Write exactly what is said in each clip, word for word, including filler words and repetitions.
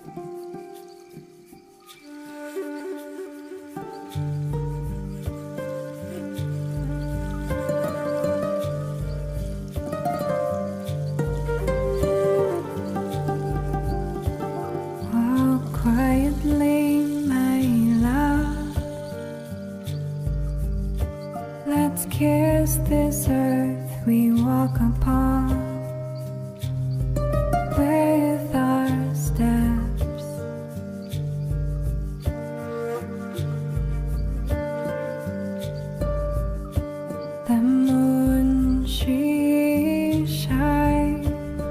Quietly, my love, let's kiss this earth we walk upon with our steps. The moon, she shines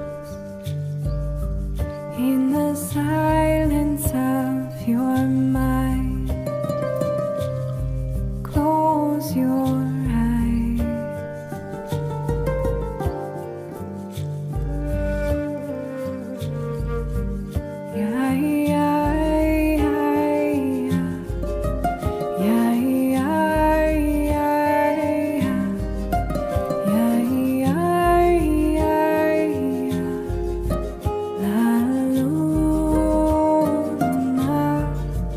in the silence of your mind. Close your eyes. Yeah, yeah, yeah, yeah, yeah, yeah, yeah, yeah, yeah, yeah, yeah. La luna.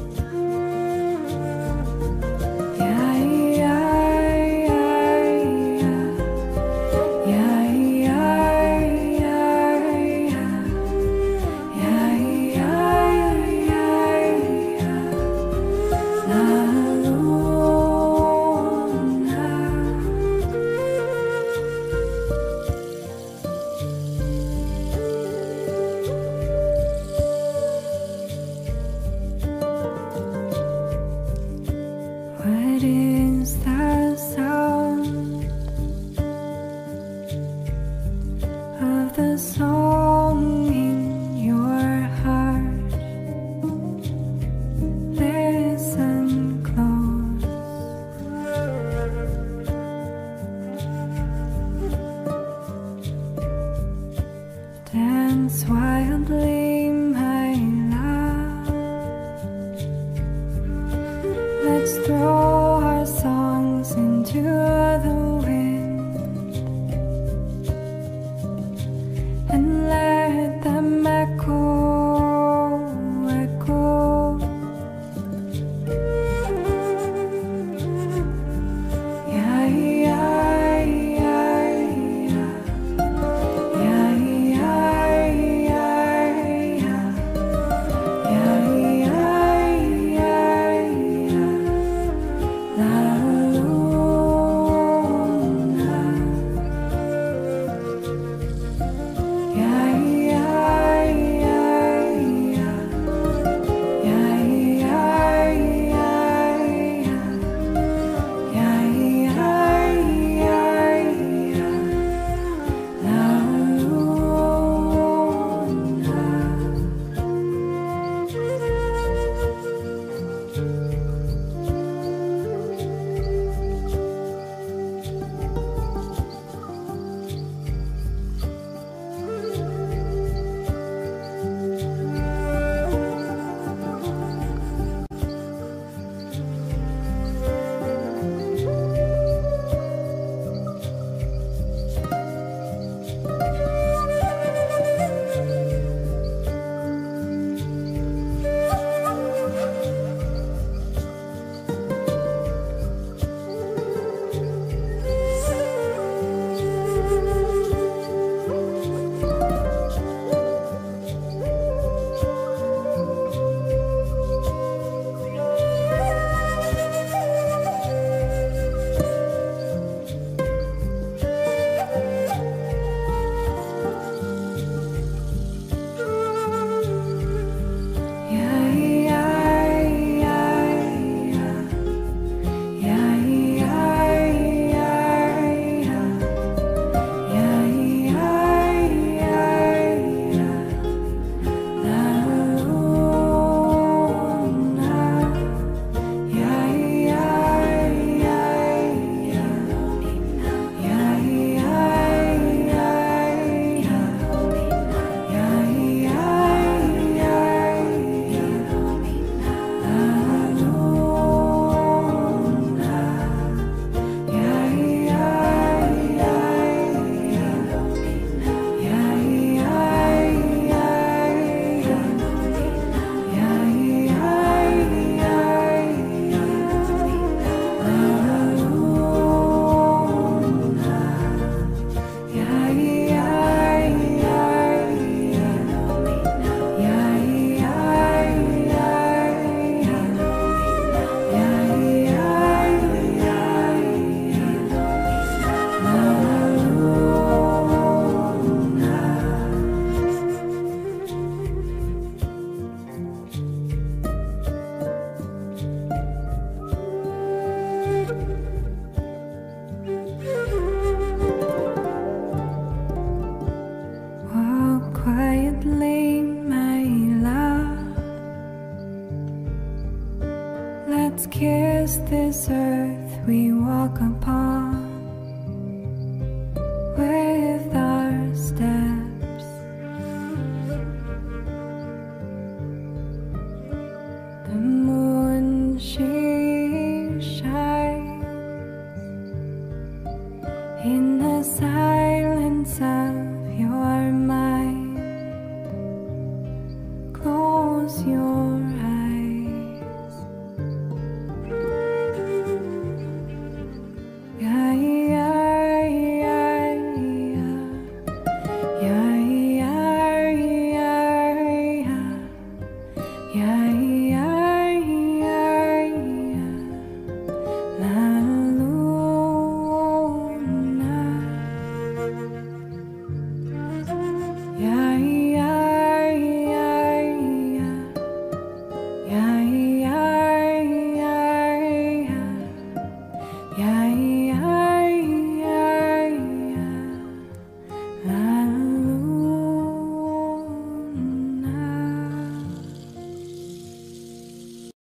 Yeah, yeah, yeah, yeah, yeah, yeah, yeah, yeah, yeah, yeah, yeah. La luna. What is the sound of the song in your heart? Listen close. Dance wildly, my love. Let's throw our songs into the wind and let them echo, echo. Yeah, yeah, yeah, yeah, yeah, yeah, yeah, yeah, yeah, yeah, yeah. quietly, my love. Let's kiss this earth we walk upon.